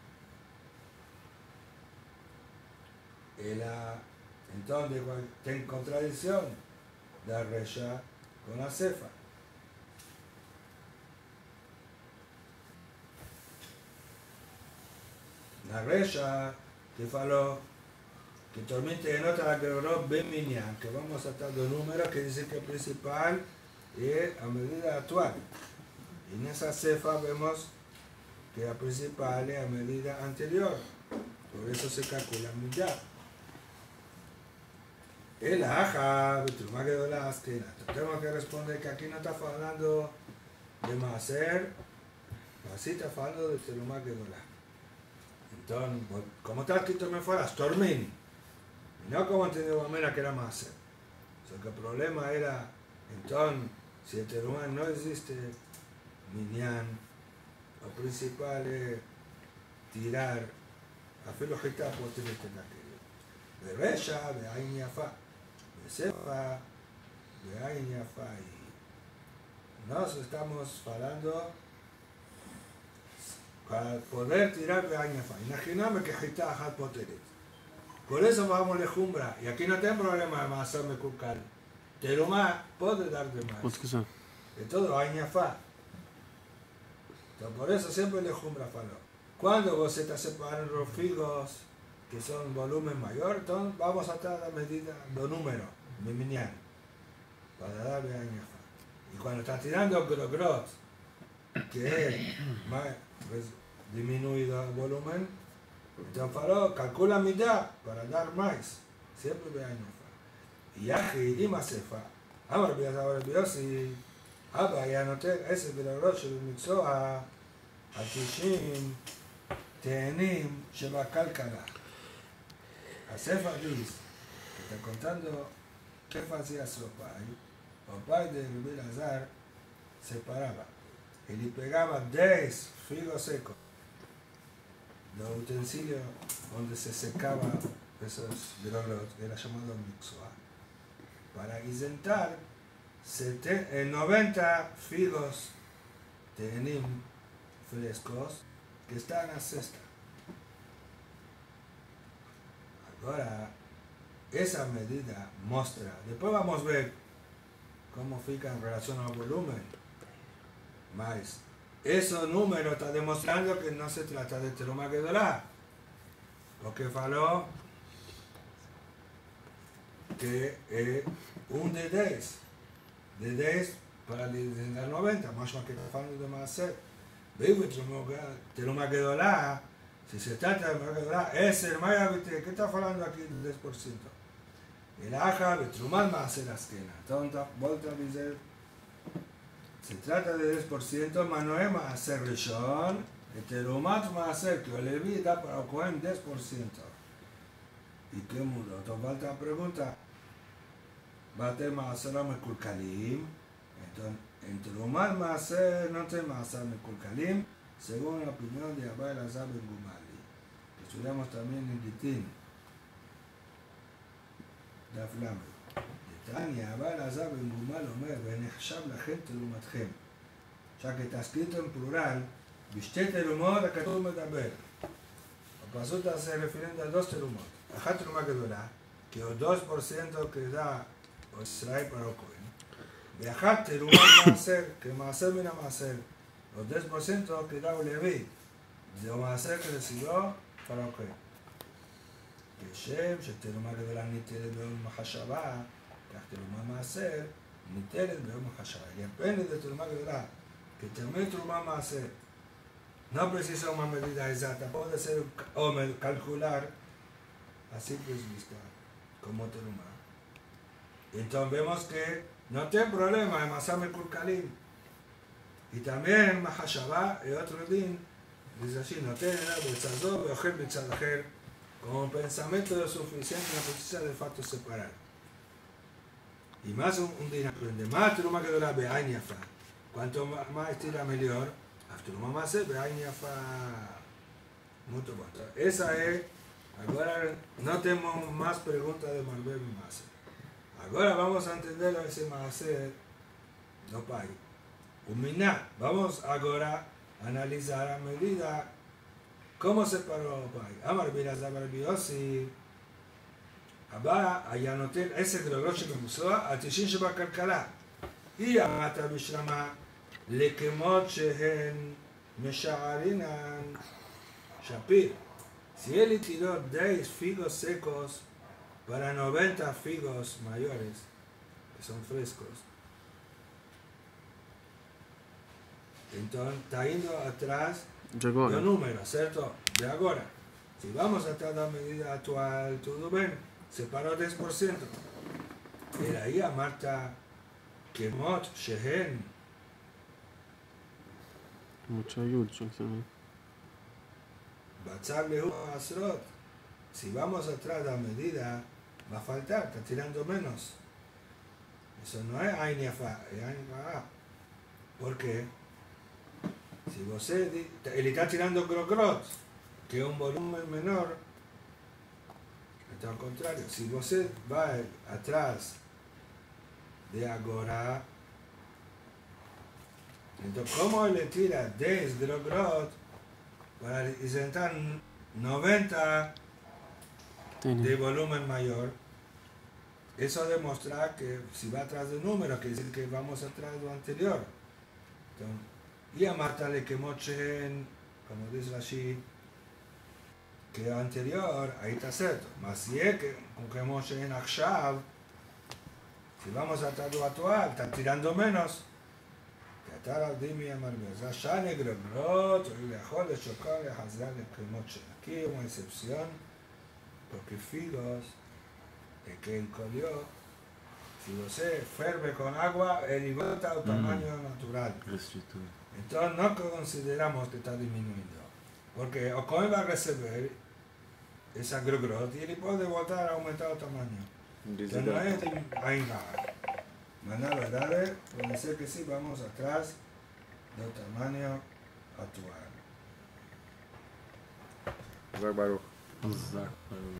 entonces tiene contradicción la resha con la cefa. La resha que faló que tormente denota la grorot beminyan, que vamos a estar de números que dice que el principal es a medida actual. Y en esa cefa vemos que la principal es a medida anterior. Por eso se calcula millar. El aja, Betruma Gedolah Askena. Tengo que responder que aquí no está hablando de Maaser, así está hablando de Betruma Gedolah. Entonces, como está escrito me fuera, Stormin. Y no como entendió Mamera que era Maaser. O sea, que el problema era, entonces, si el Terumá no existe, Minyan, lo principal es tirar a filojita por tener que de Resha, de Ain Yafa, de Sefa, de Ain Yafa. Y nos estamos hablando para poder tirar de Ain Yafa. Imaginame que Hita Ajat Poteret. Por eso vamos a Lejumbra. Y aquí no tengo problema de hacerme Kukal. Terumá puede dar de más. De todo Ain Yafa. Entonces, por eso siempre Lejumbra faló. Cuando vos estás separando los figos que son volumen mayor, entonces vamos a tratar la medida de número, de minyan, para darle a Yafa. Y cuando estás tirando grogrot, que es más disminuido el volumen, entonces faló, calcula mitad para dar más, siempre ve a Yafa. Y Yaji y Masefa, Amar Biosi, Abba y anoté ese grogrot של מקצוע ה-90 תאנים שבכלכלה. Sefa dice, que está contando qué hacía su papá de Rabbi Elazar separaba y le pegaba 10 figos secos, los utensilios donde se secaba esos grogros, que era llamado mixua, para isentar 90 figos tenim frescos que están a cesta. Ahora, esa medida muestra, después vamos a ver cómo fica en relación al volumen, mas ese número está demostrando que no se trata de Terumá Gedolah, porque faló que es un de 10 para el 90, más que está hablando de Maaser. Veo Terumá Gedolah. Si se trata de Gedolah, es el Maya, ¿qué está hablando aquí del 10%? El Aja, Betrumal Maaser Askena. Entonces, vuelta a decir, se trata de 10%, mas no es Maaser Rishon, el Terumat Maaser, que el Levi da para Cohen 10%. ¿Y qué mundo? Entonces, vuelta a pregunta, va a tener Maaser Mekulkalim, entonces, en Terumat Maaser no tiene Maaser Mekulkalim, según la opinión de Abba Elazar ben Gumali, que estudiamos también en Gitín, de Aflame. De Tania, Abba Elazar ben Gumali omer, ונחשב לכם תרוmatchem, ya que está escrito en plural, בשתי תרומות הכתוב מדבר. הפסוק se refiriendo a dos תרומות. אחת תרומה גדולה, que el 2% que da Israel para el Cohen, ואחת תרומת מעשר, que מעשר מן המעשר, los 10% que da Levi, de Maaser que recibió para el Cohen. כשם שתרומה גדולה ניתנת במחשבה, תרומה מעשר, ניתנת ביום החשבה. Depende de Trumá Gedolá, que también Trumá מעשר. No precisa una medida exacta, puede ser o calcular a simple vista, como Trumá. Entonces vemos que no tiene problema en Masame Kurkalim. Y también Mahashabá y otro din, dice así, no tiene nada de Tzadó, Beojer, Betzadajer, como un pensamiento suficiente en la posición de facto separado. Y más un din aprende, más Trumá Gedolá Be'ain Yafa. Cuanto más estira mejor, Trumá Maser Be'ain Yafa. Muito bom. Esa es, ahora no tenemos más preguntas de Marbé y Maser. Ahora vamos a entender ese Maser, no pai. Uminá, vamos ahora a analizar a medida cómo se paró pai. Amar Birazar Biosi, Abba, allá noté ese grogro שבמסוע, התשעים שבכלכלה. היא אמרת בשלמה לכמות שהן משערינן Shapir. Si él tiró 10 figos secos para 90 figos mayores, que son frescos, entonces está yendo atrás De agora. del número, ¿cierto? De ahora. Si vamos atrás de la medida actual, todo bien, separó 10%. Era ahí a Marta Kemot Shehen. Mucha ayuda, ¿sí? Batzar Lehu Asrot. Si vamos atrás de la medida, va a faltar, está tirando menos. Eso no es Ain Yafa, es Ain Yafa. ¿Por qué? Si você, él está tirando Grogrot, que es un volumen menor, está al contrario. Si você va atrás de agora, entonces, ¿cómo él tira 10 Grogrot para presentar 90 de volumen mayor? Eso demuestra que si va atrás del número, quiere decir que vamos atrás de lo anterior. Entonces, y a Marta le quemó Chen, como dice así, que lo anterior, ahí está cierto. Mas si es que con quemó Chen Akshav, si vamos atrás de lo actual, está tirando menos. Que atar al Dimi Amarbios. Ya negro, grot, y dejó de chocar, de hazar le quemó Chen. Aquí hay una excepción, porque figos, el que él colió, si você ferve con agua, el igual está al tamaño natural. Entonces no consideramos que está disminuyendo. Porque o como va a recibir esa grogrot y él puede volver a aumentar el tamaño. Entonces no es ahí nada. Mas la verdad es, puede ser que sí, vamos atrás del tamaño actual. Baruch.